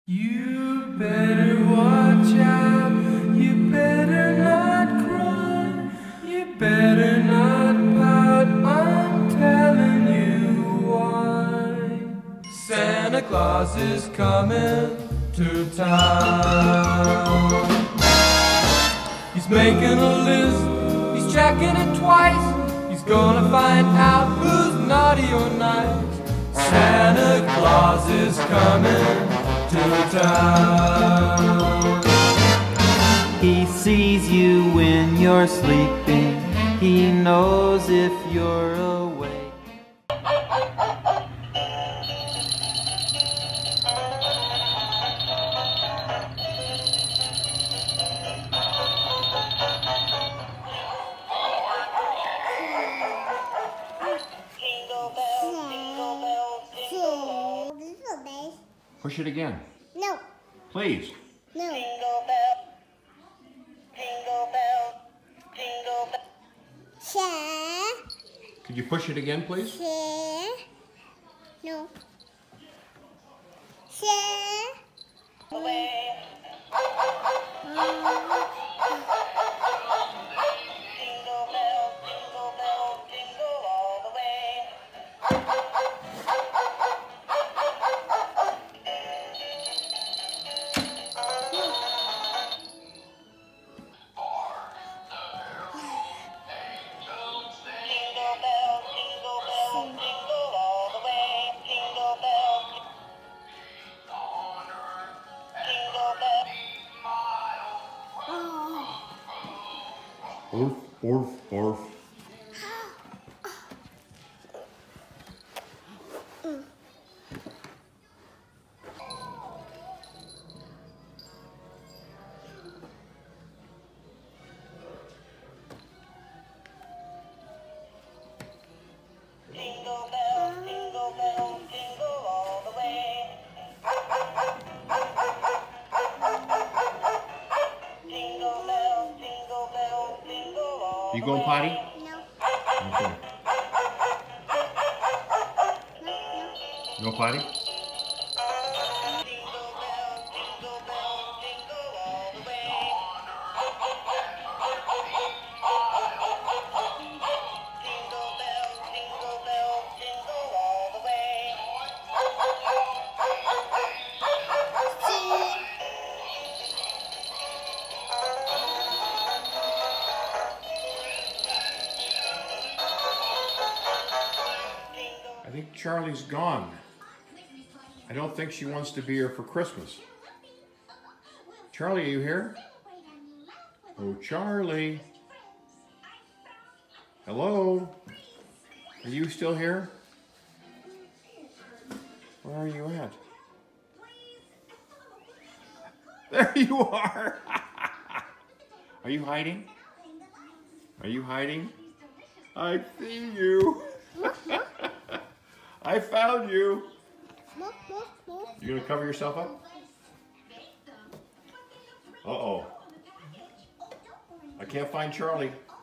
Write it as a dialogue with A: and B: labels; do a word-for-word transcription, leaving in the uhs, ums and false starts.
A: You better watch out, you better not cry, you better not pout, I'm telling you why. Santa Claus is coming to town. He's making a list, he's checking it twice, he's gonna find out who's naughty or nice. Santa Claus is coming to town.
B: He sees you when you're sleeping. He knows if you're awake.
C: Jingle bells, jingle bells, jingle all.
D: Push it again.
E: No.
D: Please.
E: No.
C: Jingle bells, jingle bells, jingle bells.
E: Share.
D: Could you push it again, please?
E: Share. No. Share.
C: Away. Jingle bells, jingle bells, jingle all the way. Jingle bells, jingle bells, jingle all the way. Jingle bells, jingle bells.
D: Orf, orf, orf.
C: Jingle bells, jingle bells, jingle all the way. Jingle bells, jingle bells, jingle all
D: You
C: the
D: going
C: way.
D: potty?
E: No.
D: Okay.
E: No.
D: No potty?
C: Jingle bells, jingle bells, jingle all the way. Jingle bells, jingle bells, jingle all the way.
D: I think Charlie's gone. I don't think she wants to be here for Christmas. Charlie, are you here? Oh, Charlie. Hello? Are you still here? Where are you at? There you are! Are you hiding? Are you hiding? I see you. I found you.
E: No. No. No.
D: You gonna cover yourself up? Uh-oh. I can't find Charlie.